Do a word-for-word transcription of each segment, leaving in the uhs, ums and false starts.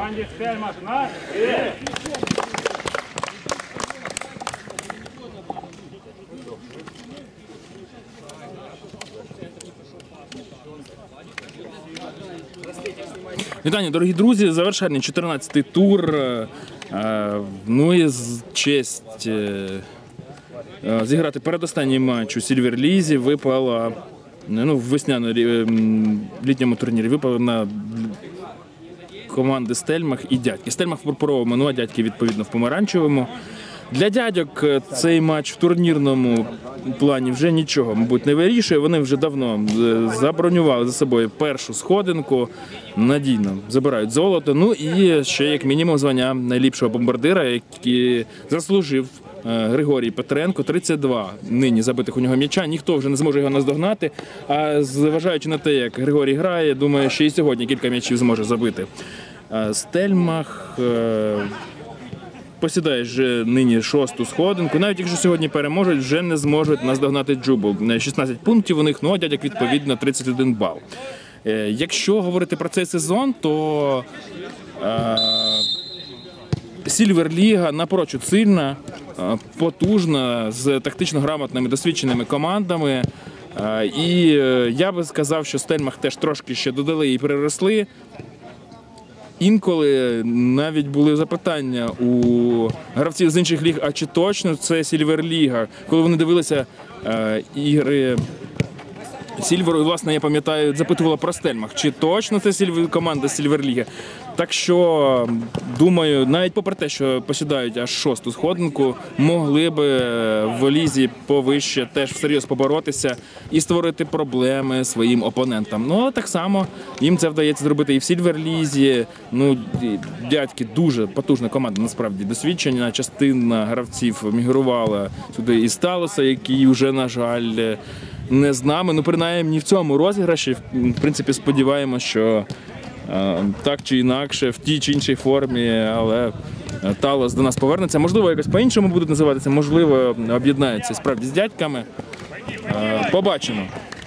Команді Стельмах на три. Вітання, дорогі друзі, завершальний чотирнадцятий тур. Ну і честь зіграти передостанній матч у Сільверлізі випала, ну, в весняно-літньому турнірі випала на команди Стельмах і Дядьки. Стельмах в пурпуровому, ну а Дядьки відповідно в помаранчевому. Для Дядьок цей матч в турнірному плані вже нічого, мабуть, не вирішує. Вони вже давно забронювали за собою першу сходинку, надійно забирають золото. Ну і ще як мінімум звання найліпшого бомбардира, який заслужив Григорій Петренко, тридцять два нині забитих у нього м'яча. Ніхто вже не зможе його наздогнати. А зважаючи на те, як Григорій грає, думаю, що і сьогодні кілька м'ячів зможе забити. Стельмах посідає вже нині шосту сходинку. Навіть якщо сьогодні переможуть, вже не зможуть наздогнати Джубл. шістнадцять пунктів у них, ну а Дядьок відповідно тридцять один бал. Якщо говорити про цей сезон, то е, Сільверліга напрочуд сильна, потужна, з тактично грамотними, досвідченими командами. І я би сказав, що Стельмах теж трошки ще додали і переросли. Інколи навіть були запитання у гравців з інших ліг, а чи точно це Сільверліга? Коли вони дивилися е, ігри Сільверу, власне, я пам'ятаю, запитувала про Стельмах, чи точно це Сільвер... команда Сільверліги. Так що, думаю, навіть попри те, що посідають аж шосту сходинку, могли би в лізі повище теж всерйоз поборотися і створити проблеми своїм опонентам. Ну, але так само їм це вдається зробити і в Сільверлізі. Ну, Дядьки дуже потужна команда, насправді, досвідчена. Частина гравців мігрувала сюди із Талоса, який вже, на жаль, не з нами. Ну, принаймні в цьому розіграші, в принципі, сподіваємося, що так чи інакше, в тій чи іншій формі, але Талос до нас повернеться. Можливо, якось по-іншому будуть називатися, можливо, об'єднаються справді з Дядьками. Побачимо.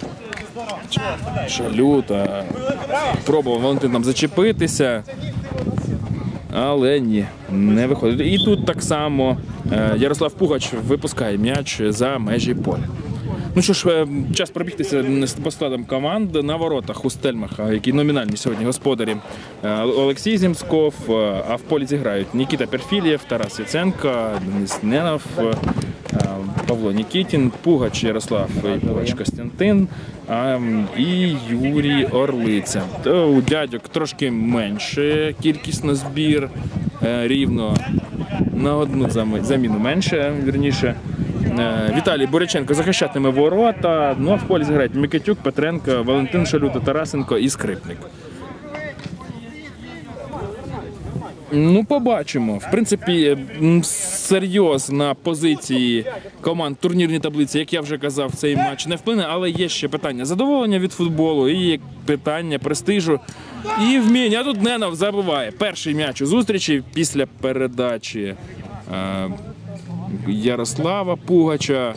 Шалюта. Пробував Валентин нам зачепитися, але ні, не виходить. І тут так само Ярослав Пугач випускає м'яч за межі поля. Ну що ж, час пробігтися по складам команд. На воротах у Стельмаха, які номінальні сьогодні господарі, Олексій Земсков, а в полі зіграють Нікіта Перфілєв, Тарас Яценко, Денис Ненов, Павло Нікітін, Пугач Ярослав і Пугач Костянтин і Юрій Орлиця. У Дядьок трошки менше кількість на збір, рівно на одну заміну менше, вірніше. Віталій Боряченко захищатиме ворота, ну а в полі зіграють Микитюк, Петренко, Валентин Шалюта, Тарасенко і Скрипник. Ну, побачимо. В принципі, серйоз на позиції команд турнірній таблиці, як я вже казав, цей матч не вплине, але є ще питання задоволення від футболу і питання престижу і вміння. А тут Ненов забиває перший м'яч у зустрічі після передачі Ярослава Пугача.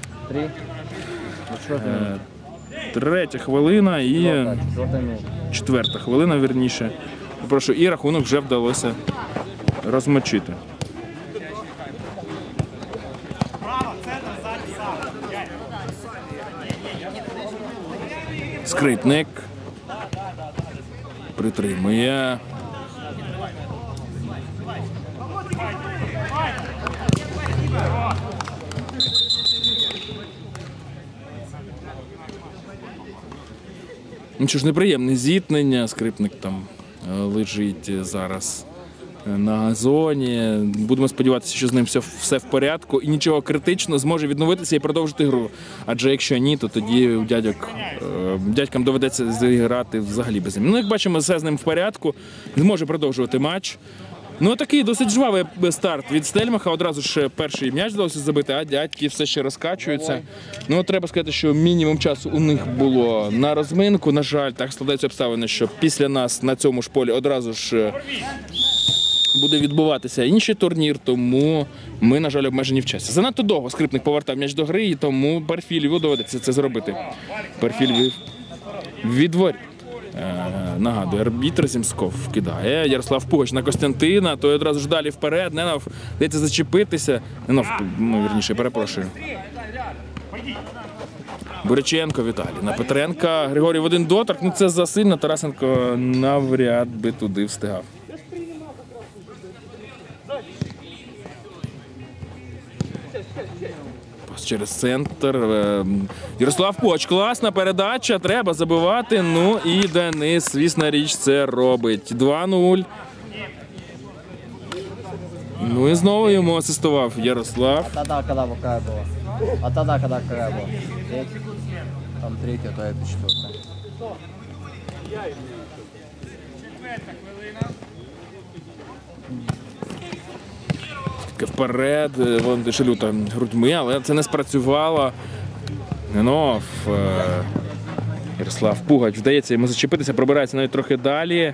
Третя хвилина і четверта хвилина, вірніше. Прошу, і рахунок вже вдалося розмочити. Скрипник притримує. Ну що ж, неприємне зіткнення, Скрипник там лежить зараз на газоні. Будемо сподіватися, що з ним все, все в порядку і нічого критичного, зможе відновитися і продовжити гру. Адже якщо ні, то тоді дядьок, дядькам доведеться зіграти взагалі без ним. Ну, як бачимо, все з ним в порядку, зможе продовжувати матч. Ну, такий досить жвавий старт від Стельмаха. Одразу ж перший м'яч вдалося забити, а Дядьки все ще розкачуються. Ну, треба сказати, що мінімум часу у них було на розминку. На жаль, так складаються обставини, що після нас на цьому ж полі одразу ж буде відбуватися інший турнір, тому ми, на жаль, обмежені в часі. Занадто довго Скрипник повертав м'яч до гри, і тому Перфілєву доведеться це зробити. Перфілєв від воріт. Нагадую, арбітр Земськов кидає. Ярослав Пугач на Костянтина, той одразу ж далі вперед. Ненов дається зачепитися. Ненов, ну, вірніше, перепрошую. Буряченко Віталій на Петренка. Григорій в один доторк. Ну це засильно. Тарасенко навряд би туди встигав. Пас через центр. Ярослав Пугач. Класна передача. Треба забивати. Ну і Денис, звісно річ, це робить. два нуль. Ну і знову йому асистував Ярослав. А тогда, когда какая была? А тогда, когда какая была? Третья? Там третья, то это четвертая. Вперед, Валентин Шелюта грудьми, але це не спрацювало. Ненов. Ярослав Пугач вдається йому зачепитися, пробирається навіть трохи далі.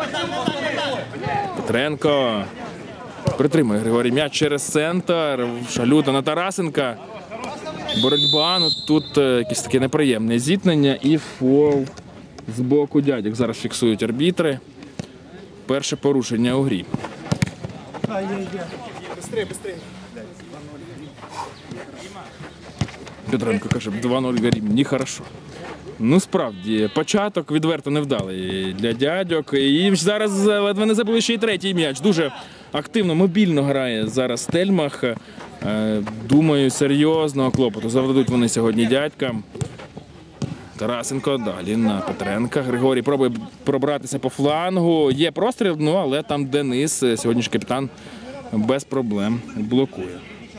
Петренко. Притримує Григорій м'яч через центр. Шалюта на Тарасенка. Боротьба. Ну, тут якесь таке неприємне зіткнення і фол з боку Дядьок. Зараз фіксують арбітри. Перше порушення у грі. Петренко каже, два нуль горім, нехорошо. Ну, справді, початок відверто невдалий для Дядьок. І зараз ледве не забули ще й третій м'яч. Дуже активно, мобільно грає зараз Стельмах. Думаю, серйозного клопоту завдадуть вони сьогодні Дядькам. Тарасенко далі на Петренка. Григорій пробує пробратися по флангу. Є простріл, ну, але там Денис, сьогоднішній капітан, без проблем блокує.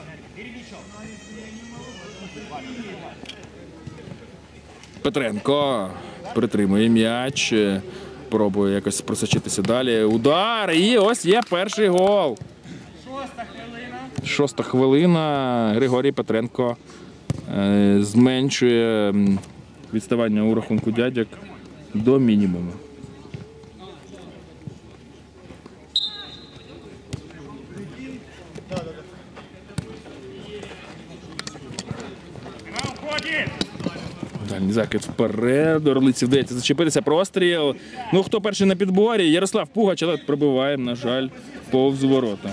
Петренко притримує м'яч, пробує якось просочитися далі. Удар, і ось є перший гол. Шоста хвилина. Шоста хвилина. Григорій Петренко е, зменшує відставання у рахунку Дядьок до мінімуму. На вході. Дальній закид вперед. Орлиці вдається зачепитися. Простріл. Ну, хто перший на підборі? Ярослав Пугач, але пробиває, на жаль, повз ворота.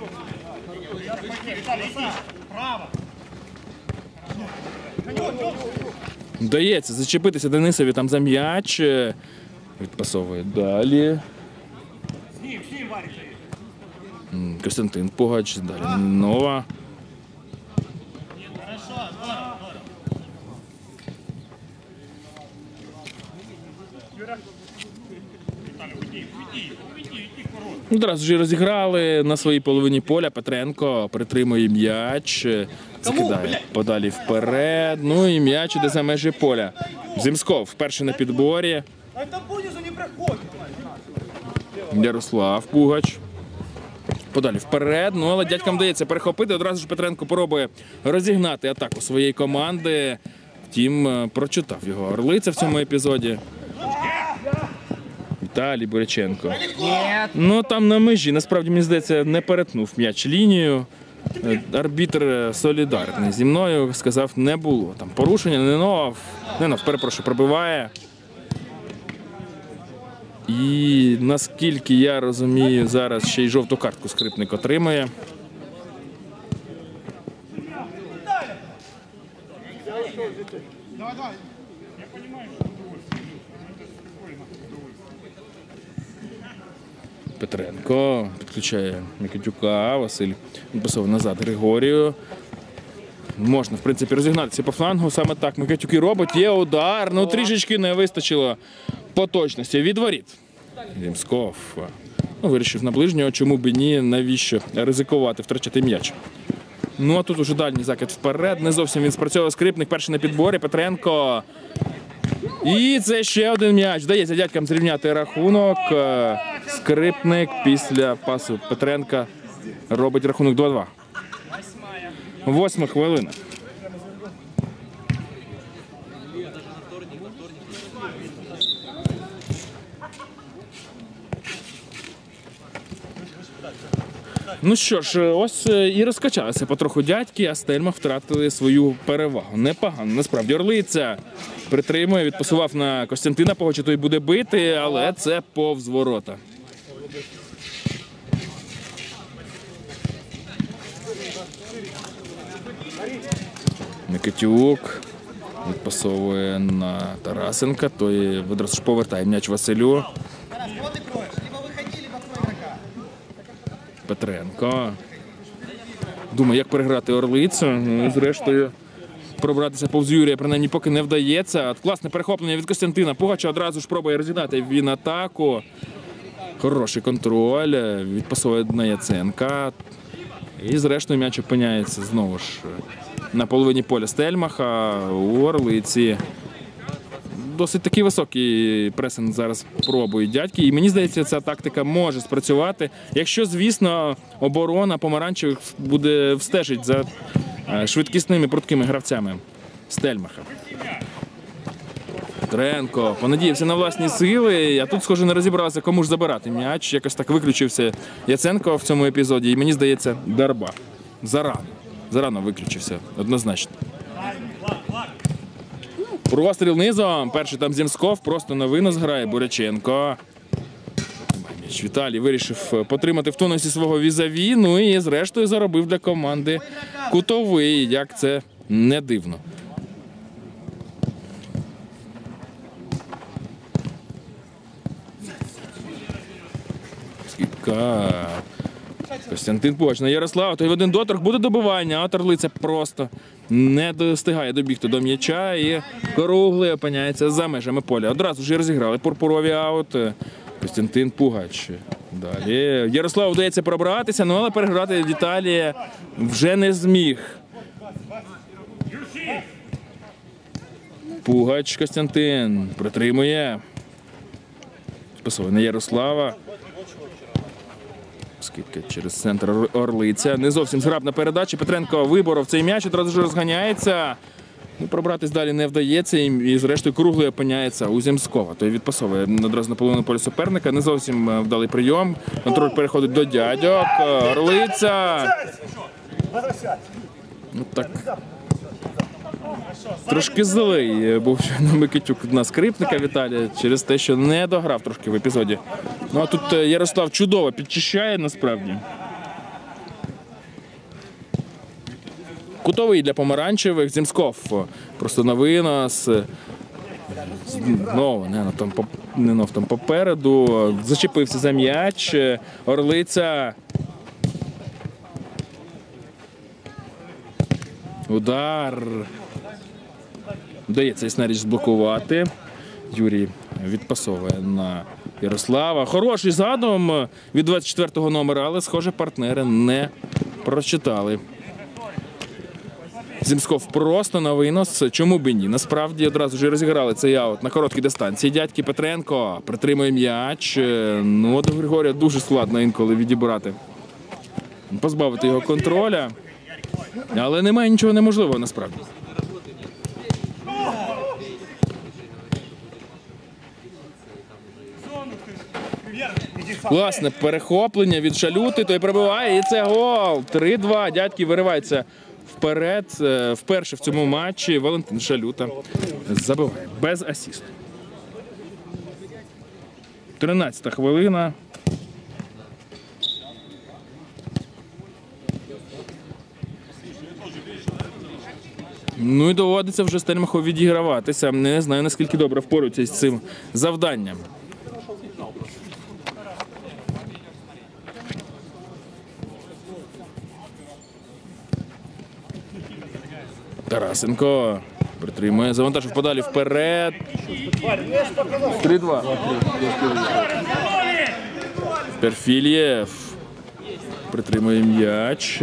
Вдається зачепитися Денисові там за м'яч. Відпасовує далі. Костянтин Пугач, далі Нова. Одразу ж розіграли на своїй половині поля. Петренко притримує м'яч, закидає подалі вперед. Ну і м'яч іде за межі поля. Земськов вперше на підборі. Ярослав Пугач. Подалі вперед. Ну, але Дядькам вдається перехопити. Одразу ж Петренко пробує розігнати атаку своєї команди. Втім, прочитав його Орлиця в цьому епізоді. Віталій Буряченко. Ну там на межі, насправді, мені здається, не перетнув м'яч лінію. Арбітр солідарний зі мною, сказав, не було. Там порушення, Ненов, Ненов, перепрошую, пробиває. І наскільки я розумію, зараз ще й жовту картку Скрипник отримує. Петренко підключає Микитюка, Василь відписав назад Григорію. Можна, в принципі, розігнатися по флангу. Саме так Микитюк і робить. Є удар, ну трішечки не вистачило поточності від воріт. Земськов ну, вирішив на ближнього, чому б і ні, навіщо ризикувати, втрачати м'яч. Ну а тут уже дальній закид вперед, не зовсім він спрацьовує. Скрипник, перший на підборі, Петренко. І це ще один м'яч. Вдається Дядькам зрівняти рахунок. Скрипник після пасу Петренка робить рахунок два-два. Восьма хвилина. Ну що ж, ось і розкачалися потроху дядьки, а Стельмах втратили свою перевагу. Непогано, насправді. Орлиця притримує, відпасував на Костянтина Пугача, той буде бити, але це повз ворота. Микитюк відпасовує на Тарасенка, той відразу ж повертає м'яч Василю. Петренко. Думаю, як переграти Орлицю. Ну, зрештою, пробратися повз Юрія, принаймні, поки не вдається. Класне перехоплення від Костянтина Пугача. Одразу ж пробує розігнати він атаку. Хороший контроль. Відпасовує на Яценка. І зрештою м'яч опиняється знову ж на половині поля Стельмаха. У Орлиці досить такий високий пресинг зараз пробують дядьки. І мені здається, ця тактика може спрацювати, якщо, звісно, оборона помаранчевих буде встежить за швидкісними, прудкими гравцями Стельмаха. Петренко понадіявся на власні сили, а тут, схоже, не розібрався, кому ж забирати м'яч. Якось так виключився Яценко в цьому епізоді. І мені здається, Дарба. Зарано. Зарано виключився, однозначно. Простріл низом. Перший там Земсков, просто на винос грає Буряченко. Віталій вирішив потримати в тонусі свого візаві, ну і зрештою заробив для команди кутовий, як це не дивно. Скидка. Костянтин Пугач на Ярослава, той в один доторк, буде добивання, а Орлиця просто не достигає добігти до м'яча і круглий опиняється за межами поля. Одразу ж розіграли пурпурові аут. Костянтин Пугач. Далі Ярославу вдається пробратися, ну, але переграти Віталія вже не зміг. Пугач Костянтин притримує. Спасовує на Ярослава. Скидка через центр Орлиця. Не зовсім зграбна передача. Петренко виборов цей м'яч, одразу ж розганяється. Ну, пробратись далі не вдається і, і зрештою круглий опиняється у Земскова. Той відпасовує одразу на половину поля суперника. Не зовсім вдалий прийом. Контроль переходить до дядьок. Орлиця. Ну, так. Трошки злий був Микитюк на Скрипника Віталія через те, що не дограв трошки в епізоді. Ну, а тут Ярослав чудово підчищає насправді. Кутовий для помаранчевих. Земсков просто на винос. Знову не, там, не там попереду. Зачепився за м'яч. Орлиця. Удар. Вдається Існаріч зблокувати. Юрій відпасовує на Ярослава. Хороший задум від двадцять четвертого номера, але, схоже, партнери не прочитали. Земсков просто на винос. Чому б і ні? Насправді одразу ж розіграли цей аут на короткій дистанції. Дядьки Петренко притримує м'яч. Ну, до Григорія дуже складно інколи відібрати. Позбавити його контроля. Але немає нічого неможливого насправді. Власне, перехоплення від Шалюти, той пробиває, і це гол. три-два. Дядьки вириваються вперед. Вперше в цьому матчі Валентин Шалюта забиває без асісту. тринадцята хвилина. Ну і доводиться вже Стельмаху відіграватися. Не знаю, наскільки добре впораються з цим завданням. Тарасенко притримує, завантажив подалі вперед. три-два. Перфільєв притримує м'яч.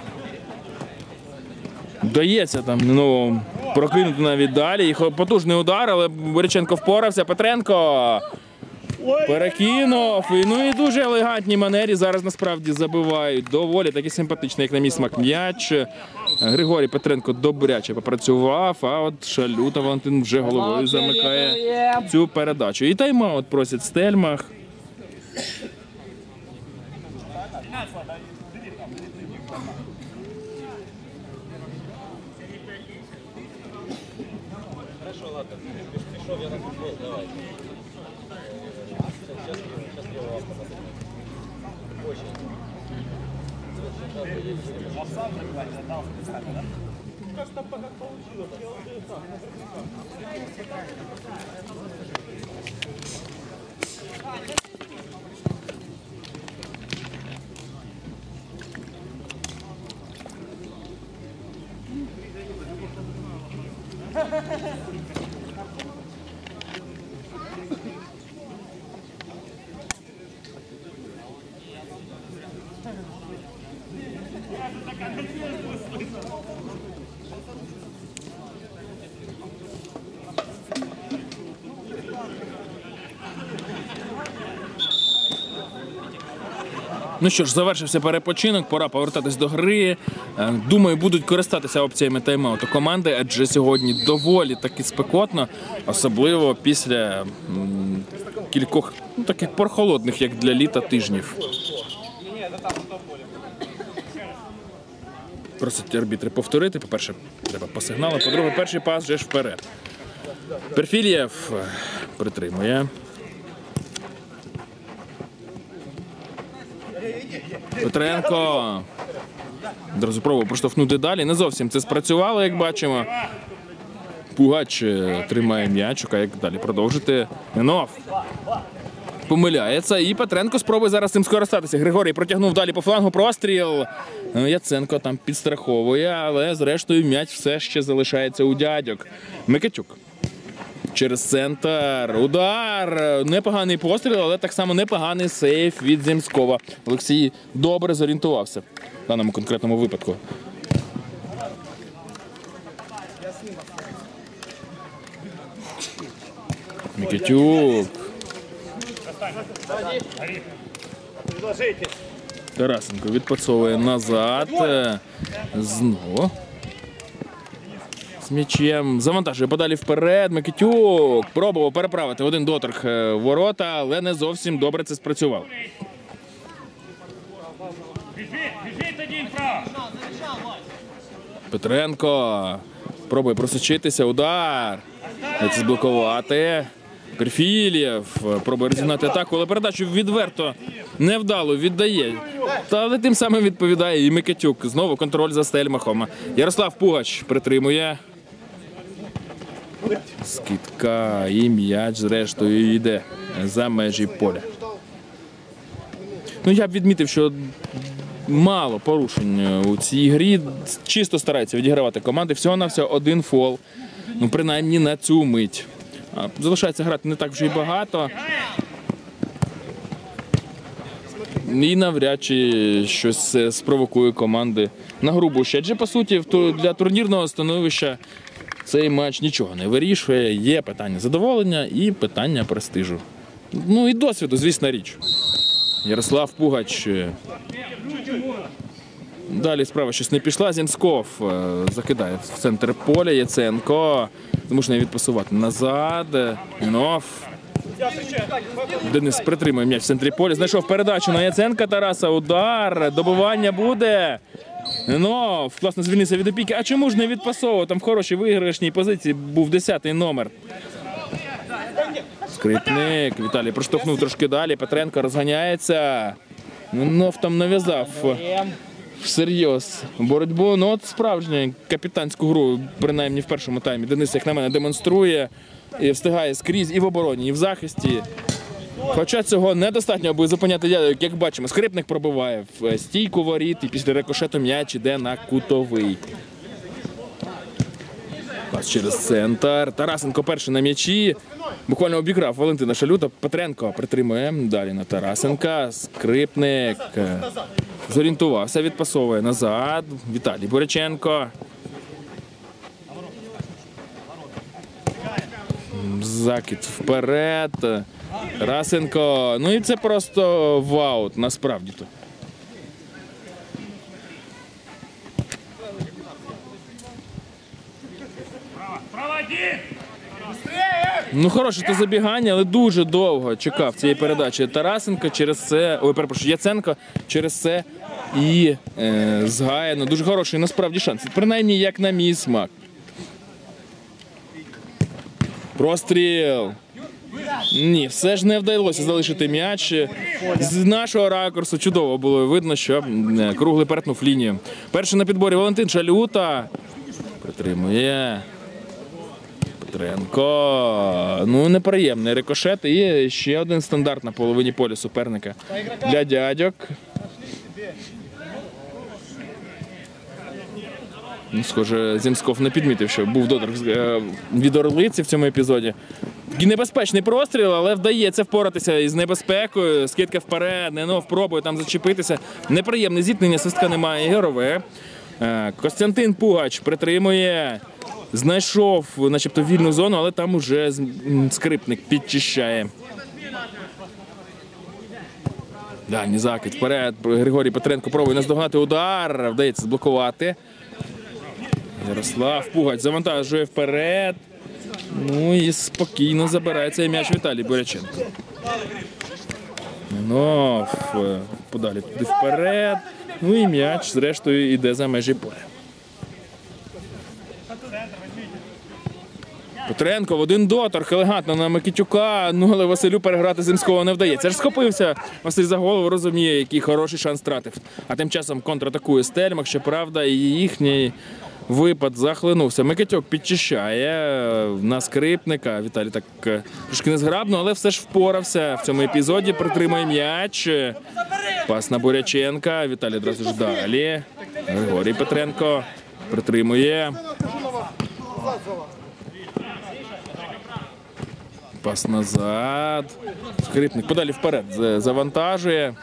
Вдається там Неновому прокинути навіть далі. Потужний удар, але Буряченко впорався. Петренко перекинув. Ну і дуже елегантній манері зараз насправді забивають. Доволі такий симпатичний, як на мій смак, м'яч. Григорій Петренко добряче попрацював, а от Шалюта Валентин вже головою замикає цю передачу. І тайм-аут просять Стельмах. Хорошо, ладно. Пришел я на футбол, давай. Сейчас, сейчас я вас посмотрю. Очень. Кажется, пока получилось. Ну що ж, завершився перепочинок, пора повертатись до гри. Е, Думаю, будуть користатися опціями тайм-ауту команди, адже сьогодні доволі таки спекотно, особливо після м, кількох ну, таких прохолодних, як для літа, тижнів. Просять арбітри повторити. По-перше, треба по сигналу, по-друге, перший пас вже ж вперед. Перфілєв притримує. Петренко. Одразу пробував проштовхнути далі. Не зовсім це спрацювало, як бачимо. Пугач тримає м'яч, як далі продовжити. Ненов помиляється. І Петренко спробує зараз цим скористатися. Григорій протягнув далі по флангу простріл. Яценко там підстраховує, але зрештою м'яч все ще залишається у дядьок. Микитюк. Через центр. Удар. Непоганий постріл, але так само непоганий сейф від Земського. Олексій добре зорієнтувався в даному конкретному випадку. Микитюк. Тарасенко відпрацьовує назад. Знову. З м'ячем завантажує подалі вперед. Микитюк пробував переправити один доторк в ворота, але не зовсім добре це спрацював. Петренко пробує просочитися. Удар. Це зблокувати. Перфілєв пробує розігнати атаку, але передачу відверто невдало віддає. Та але тим самим відповідає і Микитюк. Знову контроль за Стельмахом. Ярослав Пугач притримує. Скидка і м'яч зрештою йде за межі поля. Ну, я б відмітив, що мало порушень у цій грі. Чисто стараються відігравати команди. Всього-навсього один фол. Ну, принаймні на цю мить. Залишається грати не так вже й багато. І навряд чи щось спровокує команди на грубощі. Адже, по суті, для турнірного становища цей матч нічого не вирішує. Є питання задоволення і питання престижу. Ну і досвіду, звісно, річ. Ярослав Пугач. Далі справа щось не пішла. Земськов закидає в центр поля. Яценко змушений відпасувати назад. Нов. Денис притримує м'яч в центрі поля. Знайшов передачу на Яценка Тараса. Удар. Добивання буде. Нов. Класно звільнився від опіки. А чому ж не відпасовував? Там в хорошій виграшній позиції був десятий номер. Скрипник. Віталій проштовхнув трошки далі. Петренко розганяється. Нов там нав'язав всерйоз боротьбу. Ну от справжню капітанську гру, принаймні в першому таймі, Денис, як на мене, демонструє і встигає скрізь і в обороні, і в захисті. Хоча цього недостатньо, аби зупиняти дядьок, як бачимо. Скрипник пробиває в стійку воріт і після рикошету м'яч іде на кутовий. Пас через центр. Тарасенко перший на м'ячі. Буквально обіграв Валентина Шалюта. Петренко притримує. Далі на Тарасенка. Скрипник. Зорієнтувався, відпасовує назад. Віталій Боряченко. Закид вперед. Тарасенко. Ну і це просто ваут, насправді-то. Ну, хороше то забігання, але дуже довго чекав цієї передачі Тарасенко через це, ой, перепрошую, Яценко через це і е, згаяно. Дуже хороший насправді шанс. Принаймні, як на мій смак. Простріл. Ні, все ж не вдалося залишити м'яч. З нашого ракурсу чудово було видно, що е, круглий перетнув лінію. Перший на підборі Валентин Шалюта. Притримує. Петренко. Ну, неприємний рикошет. І ще один стандарт на половині поля суперника для дядьок. Ну, схоже, Земсков не підмітив, що був доторк від Орлиці в цьому епізоді. Такий небезпечний простріл, але вдається впоратися із небезпекою. Скидка вперед, Ненов пробує там зачепитися. Неприємне зіткнення, свистка немає, ігрове. Костянтин Пугач притримує. Знайшов начебто вільну зону, але там уже скрипник підчищає. Дальній закид вперед. Григорій Петренко пробує наздогнати удар. Вдається зблокувати. Ярослав Пугач завантажує вперед. Ну і спокійно забирає цей м'яч Віталій Буряченко. Ненов подалі туди вперед. Ну і м'яч зрештою йде за межі поля. Петренко в один доторк, елегантно на Микитюка, ну але Василю переграти Земського не вдається. Аж схопився Василь за голову, розуміє, який хороший шанс втратив. А тим часом контратакує Стельмах, щоправда, і їхній випад захлинувся. Микитюк підчищає на скрипника. Віталій так трошки незграбно, але все ж впорався в цьому епізоді. Притримує м'яч. Пас на Буряченка. Віталій одразу ж далі. Григорій Петренко притримує. Пас назад. Скрипник подалі вперед завантажує.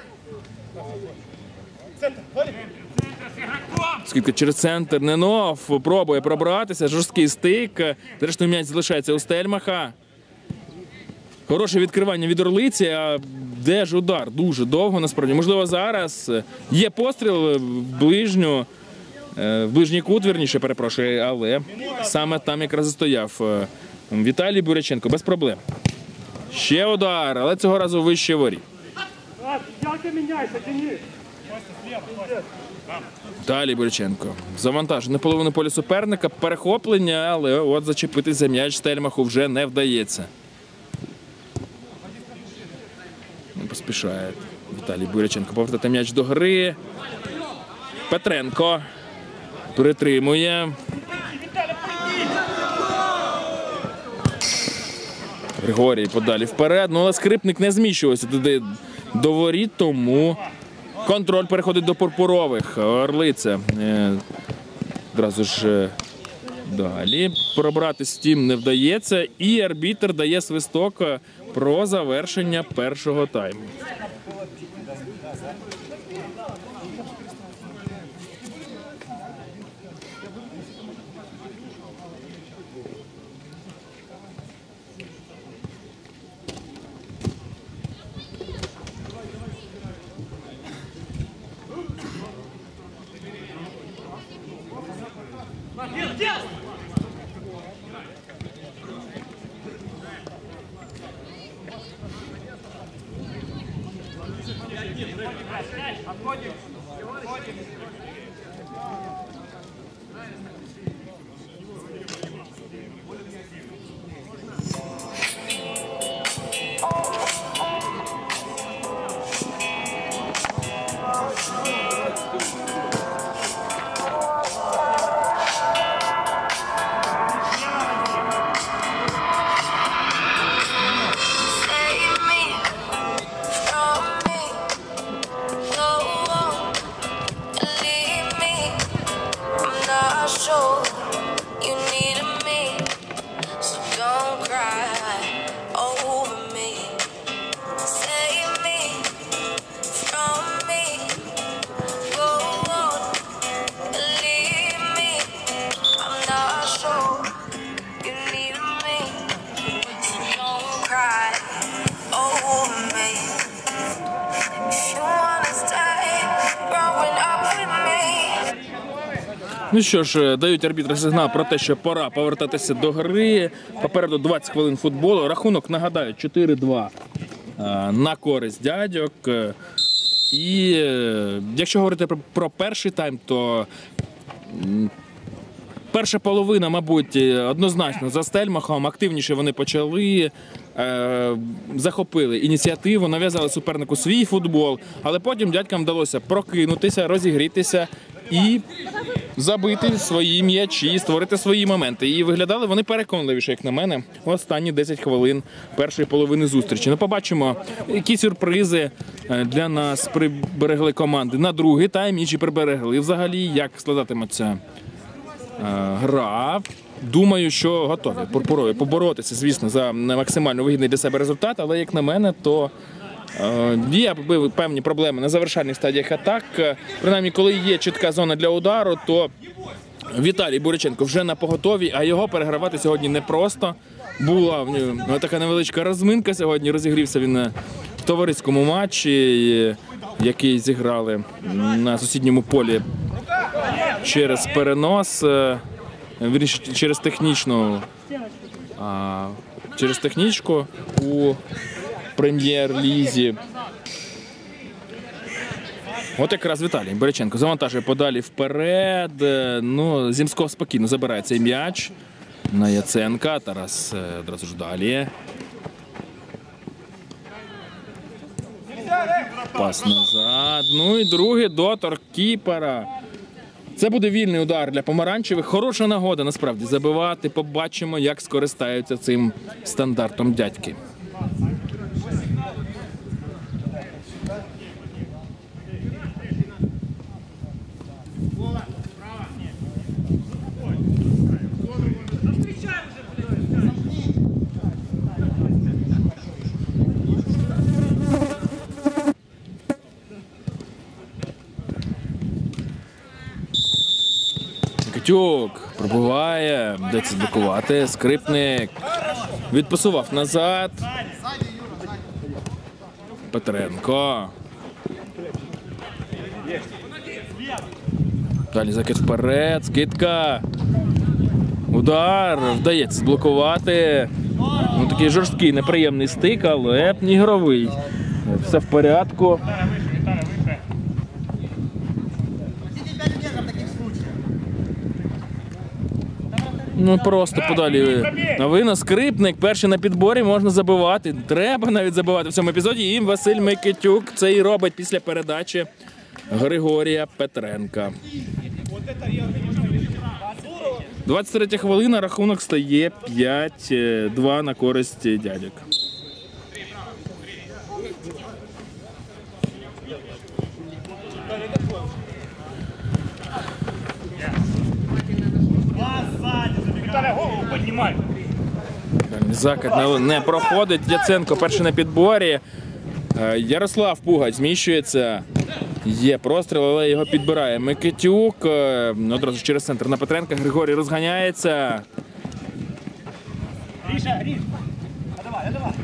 Скидка через центр. Ненов пробує пробратися. Жорсткий стик. Зрештою м'яч залишається у Стельмаха. Хороше відкривання від Орлиці, а де ж удар? Дуже довго насправді. Можливо, зараз є постріл в ближню, в ближній кут, вірніше, перепрошую, але саме там якраз і стояв Віталій Буряченко. Без проблем. Ще удар, але цього разу вище воріт. Віталій Буряченко завантажений на половину поля суперника. Перехоплення, але от зачепитись за м'яч Стельмаху вже не вдається. Не поспішає Віталій Буряченко повертати м'яч до гри. Петренко притримує. Григорій подалі вперед, ну але скрипник не зміщувався туди до воріт, тому контроль переходить до Пурпурових. Орлиця е, одразу ж далі. Пробратись тім не вдається, і арбітр дає свисток про завершення першого тайму. Ну що ж, дають арбітри сигнал про те, що пора повертатися до гри. Попереду двадцять хвилин футболу. Рахунок, нагадаю, чотири-два на користь дядьок. І якщо говорити про, про перший тайм, то перша половина, мабуть, однозначно за Стельмахом. Активніше вони почали, е, захопили ініціативу, нав'язали супернику свій футбол. Але потім дядькам вдалося прокинутися, розігрітися і забити свої м'ячі, створити свої моменти. І виглядали вони переконливіше, як на мене, в останні десять хвилин першої половини зустрічі. Ну, побачимо, які сюрпризи для нас приберегли команди на другий тайм, і чи приберегли взагалі, як складатиметься гра. Думаю, що готові пурпурові поборотися, звісно, за максимально вигідний для себе результат, але, як на мене, то е, є певні проблеми на завершальних стадіях атак. Принаймні, коли є чітка зона для удару, то Віталій Буряченко вже на поготові, а його перегравати сьогодні непросто. Була в нього така невеличка розминка сьогодні, розігрівся він в товариському матчі, який зіграли на сусідньому полі через перенос, вірніше, через технічну, а, через технічку у прем'єр-лізі. От якраз Віталій Буряченко завантажує подалі вперед. Ну, Зімськов спокійно забирає цей м'яч на Яценка. Тарас одразу ж далі. Пас назад. Ну і другий доторк кіпера. Це буде вільний удар для помаранчевих. Хороша нагода, насправді, забивати. Побачимо, як скористаються цим стандартом дядьки. Тюк пробиває, вдається блокувати. Скрипник відпасував назад. Петренко. Далі закид вперед, скидка. Удар, вдається зблокувати. Ну, такий жорсткий, неприємний стик, але ігровий. Все в порядку. Ну, просто подалі новина. Скрипник, перший на підборі, можна забивати. Треба навіть забивати в цьому епізоді. І Василь Микитюк це і робить після передачі Григорія Петренка. двадцять третя хвилина, рахунок стає п'ять-два на користь дядьок. Закид не проходить. Яценко перший на підборі. Ярослав Пугач зміщується. Є простріл, але його підбирає Микитюк. Одразу через центр на Петренка. Григорій розганяється. Гриша, Гриш, а давай, а давай.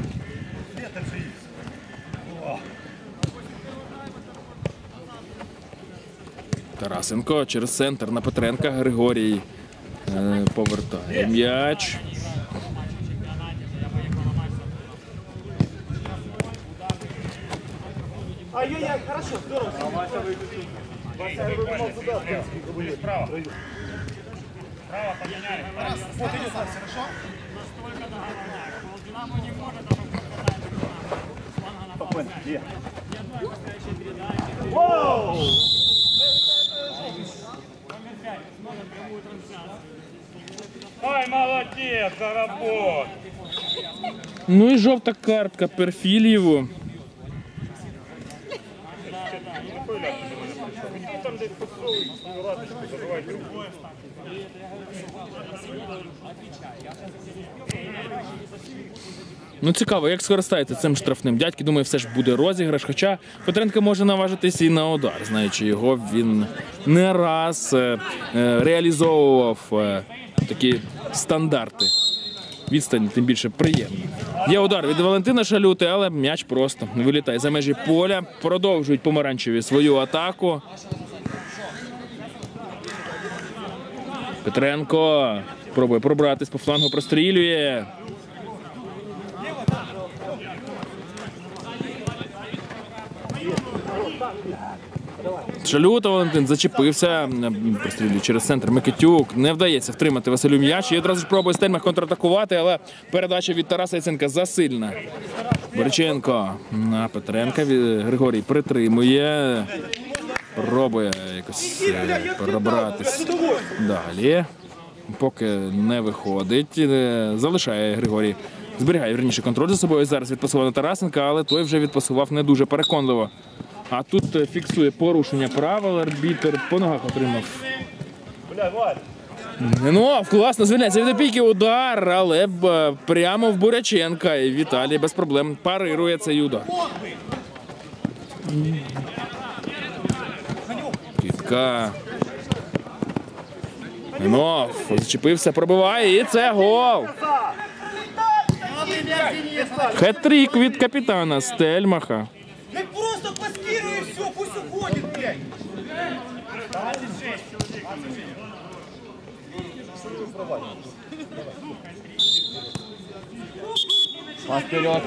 Тарасенко через центр на Петренка. Григорій е, повертає м'яч. Ай-яй-яй, хорошо, здорово. Справа. Справа поменяли. Вот идет нас, хорошо? Спокойно, где? Воу! Ай, молодец, заработал. Ну і жовта картка Перфільєву. Ну, цікаво, як скористається цим штрафним. Дядьки, думаю, все ж буде розіграш. Хоча Петренко може наважитись і на удар. Знаючи його, він не раз е, е, реалізовував е, такі стандарти. Відстань тим більше приємна. Є удар від Валентина Шалюти, але м'яч просто вилітає за межі поля. Продовжують помаранчеві свою атаку. Петренко пробує пробратись по флангу, прострілює. Шалюта Валентин зачепився, прострілює через центр Микитюк. Не вдається втримати Василю м'яч. І одразу ж пробує Стельмах контратакувати, але передача від Тараса Яценка засильна. Бориченко на Петренка. Григорій притримує. Пробує якось пробратись далі. Поки не виходить. Залишає Григорій. Зберігає, вірніше, контроль за собою. Зараз відпасував на Тарасенка, але той вже відпасував не дуже переконливо. А тут фіксує порушення правил, арбітр по ногах отримав. Ну, класно звільняється від опіки, удар, але б, прямо в Буряченка. І Віталій без проблем парирує цей удар. Кітка. Ну, зачепився, пробиває, і це гол. Хет-трик від капітана Стельмаха. Так просто паскируй и все, пусть уходит, блядь. Пас вперед.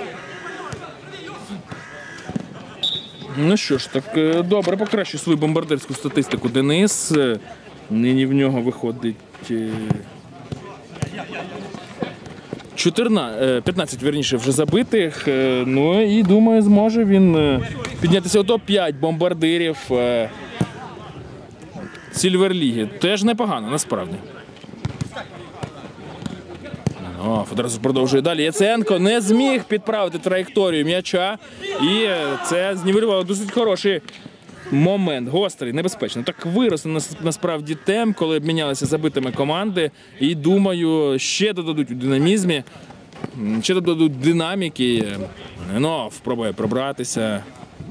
Ну що ж, так е, добре, покращує свою бомбардирську статистику Денис. Е, Нині в нього виходить е, чотирнадцять, е, п'ятнадцять, вірніше, вже забитих. Е, Ну і думаю, зможе він е, піднятися у топ п'ять бомбардирів е, Сільверліги. Теж непогано, насправді. О, одразу продовжує далі. Яценко не зміг підправити траєкторію м'яча. І це знівелювало досить хороший момент. Гострий, небезпечний. Так вирос насправді темп, коли обмінялися забитими команди. І думаю, ще додадуть у динамізмі, ще додадуть динаміки. Ну, спробує пробратися.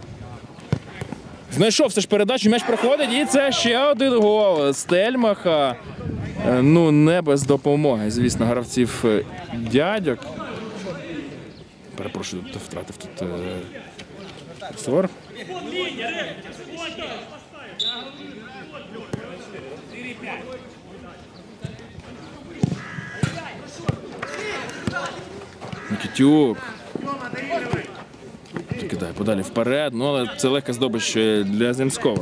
Знайшов все ж передачу, м'яч проходить, і це ще один гол Стельмаха. Ну, не без допомоги, звісно, гравців дядьок. Перепрошую, втратив тут е... Сор. Микитюк. Кидає подалі вперед, ну але це легка здобич для Земського.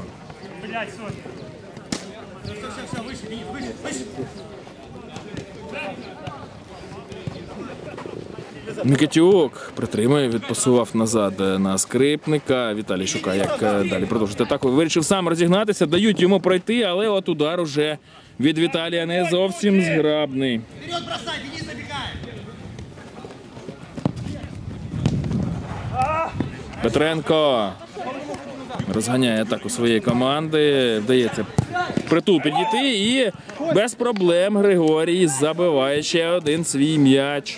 Микитюк притримує, відпасував назад на Скрипника. Віталій шукає, як далі продовжити атаку. Вирішив сам розігнатися, дають йому пройти, але от удар уже від Віталія не зовсім зграбний. Вперед бросай, Денис забегай. Петренко розганяє атаку своєї команди. Вдається притул підійти і без проблем Григорій забиває ще один свій м'яч.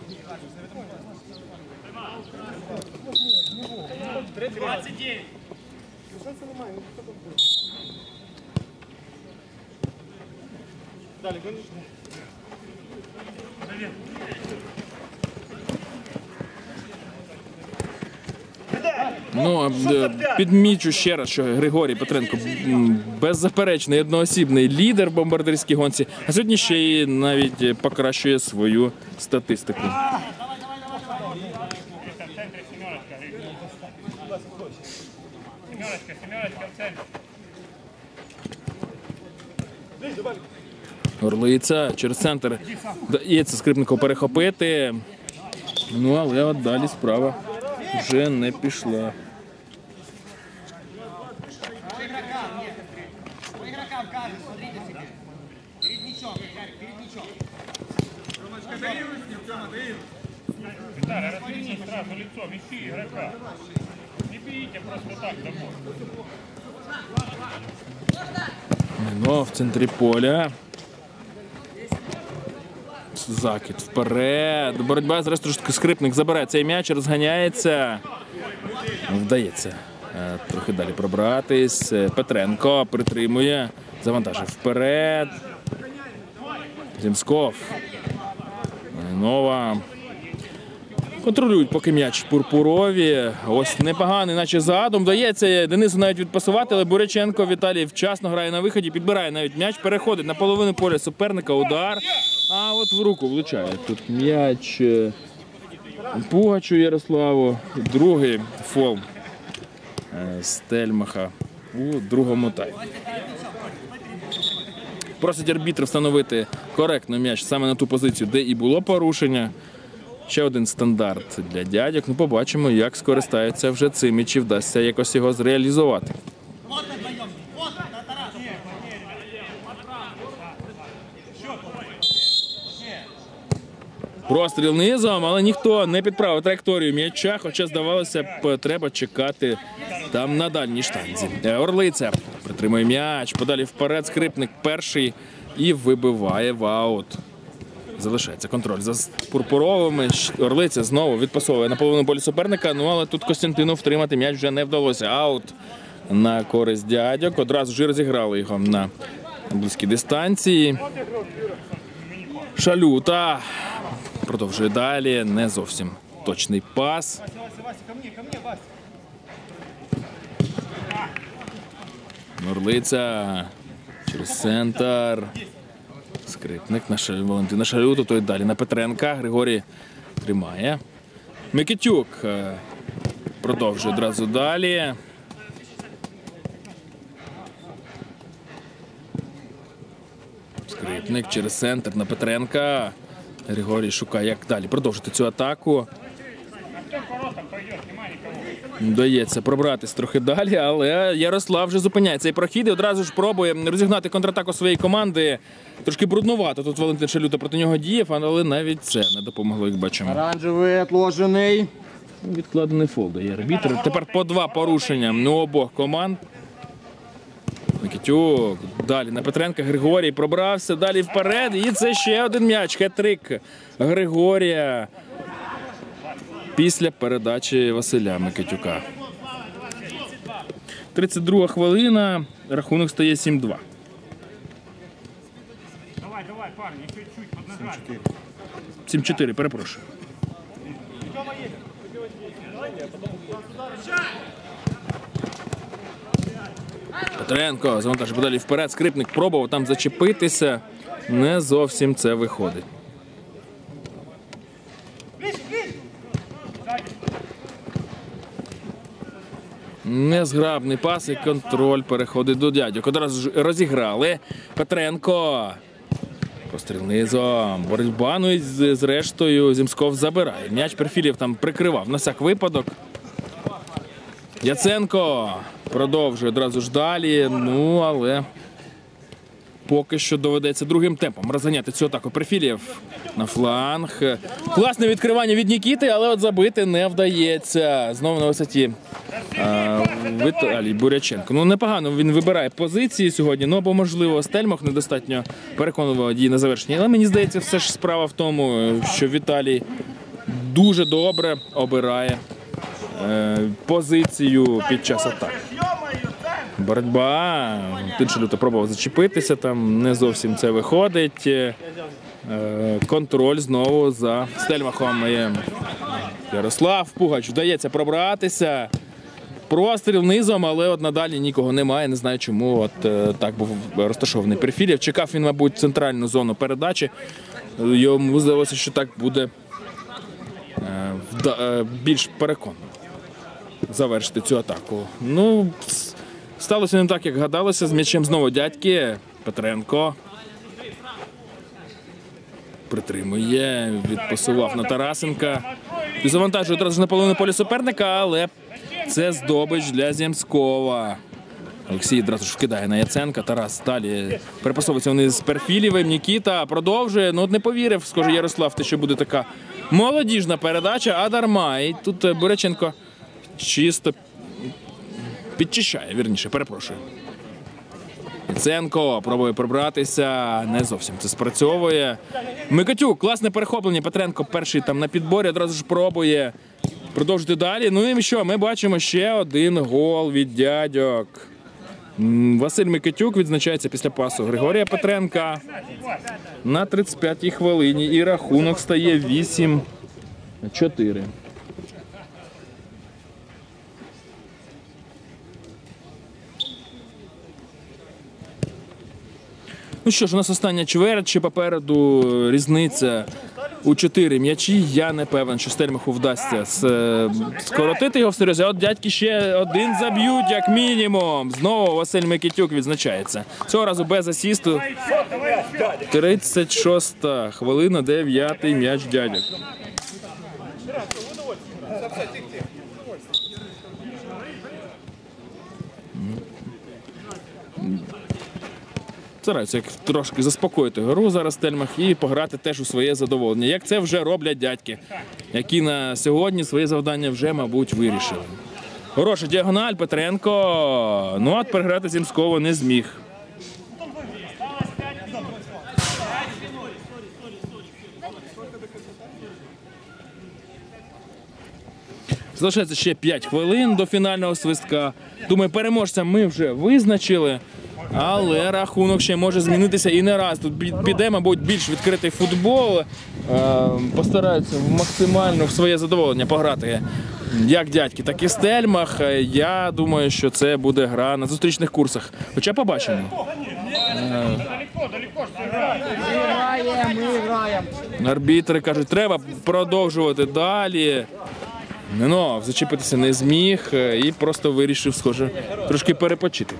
Ну, підмічу ще раз, що Григорій Петренко беззаперечний, одноосібний лідер в бомбардирській гонці, а сьогодні ще й навіть покращує свою статистику. Орлиця через центр дається Скрипнику перехопити, ну але от далі справа вже не пішла. По игрокам кажут, смотрите себе. Перед мячом, Ярик, перед мячом. Виталий, разверни сразу лицом, ищи игрока. Не берите просто так домой. Ну, в центрі поля. Закид вперед. Боротьба, зараз трошки Скрипник забирає цей м'яч, розганяється. Вдається трохи далі пробратись. Петренко притримує. Завантажив вперед. Земськов. Нова. Контролюють поки м'яч пурпурові. Ось непоганий, наче задум. Вдається Денису навіть відпасувати, але Буряченко Віталій вчасно грає на виході, підбирає навіть м'яч, переходить на половину поля суперника, удар. А от в руку влучає тут м'яч Пугачу Ярославу. Другий фол Стельмаха у другому таймі. Просить арбітр встановити коректно м'яч саме на ту позицію, де і було порушення. Ще один стандарт для дядьок. Ну, побачимо, як скористаються вже цим і чи вдасться якось його зреалізувати. Простріл низом, але ніхто не підправив траєкторію м'яча, хоча, здавалося б, треба чекати там на дальній штанзі. Орлиця притримує м'яч, подалі вперед, Скрипник перший і вибиває в аут. Залишається контроль за пурпуровими. Орлиця знову відпасовує на половину поля суперника, ну але тут Костянтину втримати м'яч вже не вдалося. Аут на користь дядьок. Одразу ж розіграли його на близькій дистанції. Шалюта продовжує далі. Не зовсім точний пас. Орлиця через центр. Скрипник на Ша... Валентина Шалюту, той далі на Петренка. Григорій тримає. Микитюк продовжує одразу далі. Скрипник через центр на Петренка. Григорій шукає, як далі продовжити цю атаку. Вдається пробратись трохи далі, але Ярослав вже зупиняє цей прохід і одразу ж пробує розігнати контратаку своєї команди. Трошки бруднувато тут Валентин Шалюта проти нього діяв, але навіть це не допомогло, як бачимо. Оранжевий отложений. Відкладений фол дає арбітр. Тепер по два порушення у обох команд. Микитюк далі на Петренка. Григорій пробрався далі вперед. І це ще один м'яч. Хет-трик Григорія після передачі Василя Микитюка. тридцять друга хвилина. Рахунок стає сім-два. Давай, давай, парни, чуть-чуть поднажать. сім-чотири, перепрошую. Петренко завантажує подалі вперед. Скрипник пробував там зачепитися. Не зовсім це виходить. Незграбний пас і контроль переходить до дядьок. Одразу ж розіграли. Петренко. Постріл низом. Боротьба, ну і зрештою Земсков забирає. М'яч Перфілєв там прикривав на всяк випадок. Яценко продовжує одразу ж далі, ну але поки що доведеться другим темпом розганяти цю атаку. Перфілєв на фланг. Класне відкривання від Нікіти, але от забити не вдається. Знову на висоті а, Віталій Буряченко. Ну непогано він вибирає позиції сьогодні, ну або можливо Стельмах недостатньо переконливо діє на завершення. Але мені здається, все ж справа в тому, що Віталій дуже добре обирає позицію під час атаки. Боротьба. Шалюта пробував зачепитися, там не зовсім це виходить. Контроль знову за Стельмахом. Ярослав Пугач вдається пробратися. Простріл низом, але от надалі нікого немає. Не знаю чому. От так був розташований Перфілєв. Чекав він, мабуть, центральну зону передачі. Йому здалося, що так буде більш переконано завершити цю атаку. Ну, сталося не так, як гадалося. З м'ячем знову дядьки. Петренко притримує, відпасував на Тарасенка. І завантажує одразу на половину поля суперника, але це здобич для Земскова. Олексій одразу ж вкидає на Яценка. Тарас далі перепасовується вниз з Перфілєвим. Нікіта продовжує. Ну, от не повірив, схоже, Ярослав, те, що буде така молодіжна передача, а дарма. І тут Буряченко чисто підчищає, вірніше, перепрошую. Яценко пробує пробратися, не зовсім це спрацьовує. Микитюк, класне перехоплення, Петренко перший там на підборі, одразу ж пробує продовжити далі. Ну і що, ми бачимо ще один гол від дядьок. Василь Микитюк відзначається після пасу Григорія Петренка на тридцять п'ятій хвилині. І рахунок стає вісім чотири. Ну що ж, у нас остання чверть, ще попереду різниця у чотири м'ячі. Я не певен, що Стельмаху вдасться скоротити його в серйозі. От дядьки ще один заб'ють, як мінімум. Знову Василь Микитюк відзначається. Цього разу без асісту. тридцять шоста хвилина, дев'ятий м'яч дядьок. Стараються як трошки заспокоїти гру зараз Стельмах і пограти теж у своє задоволення. Як це вже роблять дядьки, які на сьогодні своє завдання вже, мабуть, вирішили. Хороша діагональ, Петренко. Ну, а переграти Земського не зміг. Залишається ще п'ять хвилин до фінального свистка. Думаю, переможця ми вже визначили. Але рахунок ще може змінитися і не раз. Тут піде, мабуть, більш відкритий футбол. Постараються максимально в своє задоволення пограти як дядьки, так і Стельмах. Я думаю, що це буде гра на зустрічних курсах. Хоча побачимо. Далеко, далеко ж це грає. Мы играем, мы играем. Арбітри кажуть, треба продовжувати далі. Ненов зачепитися не зміг і просто вирішив, схоже, трошки перепочити.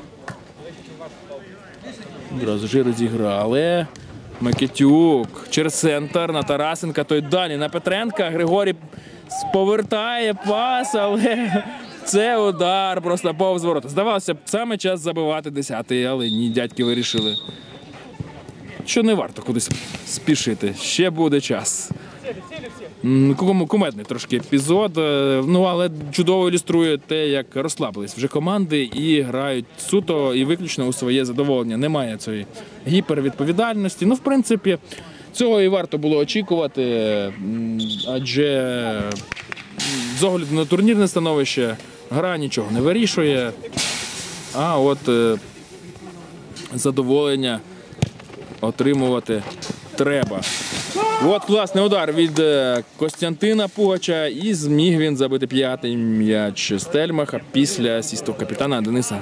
Одразу ж розіграли. Микитюк через центр на Тарасенка, той далі на Петренка. Григорій повертає пас, але це удар просто повз ворота. Здавалося б, саме час забивати десятий, але ні, дядьки вирішили, що не варто кудись спішити. Ще буде час. Кумедний трошки епізод, ну але чудово ілюструє те, як розслабились вже команди і грають суто і виключно у своє задоволення. Немає цієї гіпервідповідальності. Ну, в принципі, цього і варто було очікувати, адже з огляду на турнірне становище гра нічого не вирішує, а от задоволення отримувати треба. От класний удар від Костянтина Пугача і зміг він забити п'ятий м'яч Стельмаха після асісту капітана Дениса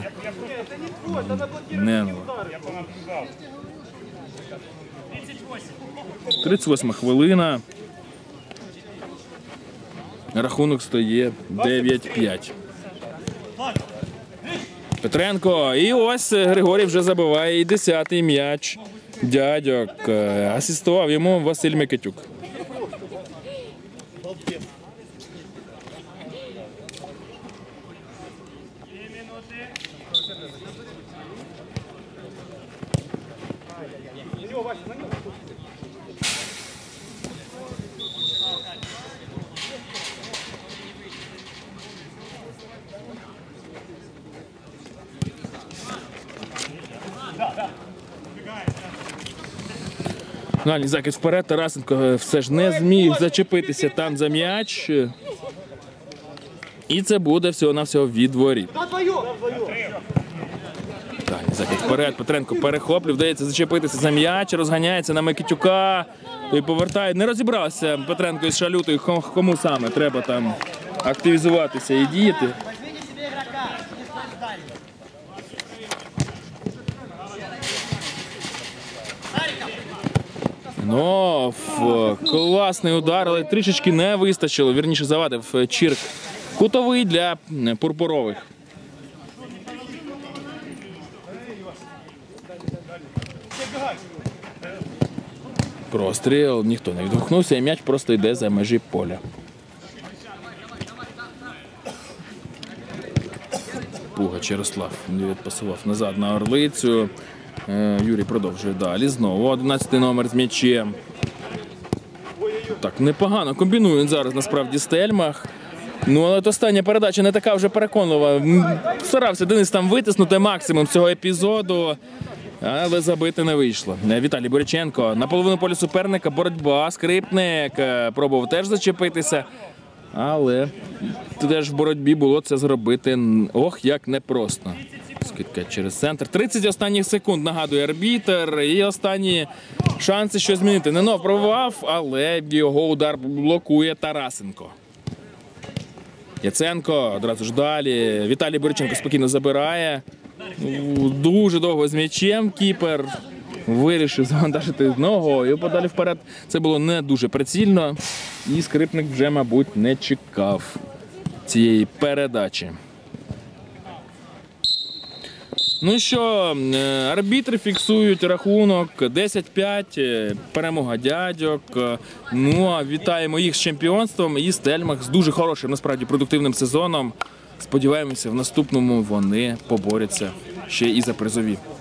Ненова. тридцять восьма хвилина. Рахунок стає дев'ять п'ять. Петренко. І ось Григорій вже забиває і десятий м'яч дядьок. Асистував йому Василь Микитюк. Дальній закид вперед, Тарасенко все ж не зміг зачепитися там за м'яч. І це буде всього-навсього від воріт. Дальній закид вперед, Петренко перехоплює, вдається зачепитися за м'яч, розганяється на Микитюка. І повертає, не розібрався Петренко із Шалютою, кому саме треба там активізуватися і діяти. Ну, класний удар, але трішечки не вистачило, вірніше завадив Чирк. Кутовий для пурпурових. Простріл, ніхто не відгукнувся, і м'яч просто йде за межі поля. Пугач Ярослав відпасував назад на Орлицю. Юрій продовжує далі. Знову одинадцятий номер з м'ячем. Так, непогано комбінує він зараз насправді Стельмах. Ну, але остання передача не така вже переконлива. Старався Денис там витиснути максимум цього епізоду, але забити не вийшло. Віталій Боряченко на половину поля суперника, боротьба, Скрипник пробував теж зачепитися, але теж в боротьбі було це зробити, ох, як непросто. Скидка через центр. тридцять останніх секунд, нагадує арбітер. І останні шанси щось змінити. Ненов пробував, але його удар блокує Тарасенко. Яценко одразу ж далі. Віталій Бориченко спокійно забирає. Дуже довго з м'ячем кіпер вирішив завантажити ногою подалі вперед. Це було не дуже прицільно. І Скрипник вже, мабуть, не чекав цієї передачі. Ну що, арбітри фіксують рахунок десять п'ять, перемога дядьок. Ну а вітаємо їх з чемпіонством і Стельмах з дуже хорошим, насправді, продуктивним сезоном. Сподіваємося, в наступному вони поборються ще і за призові.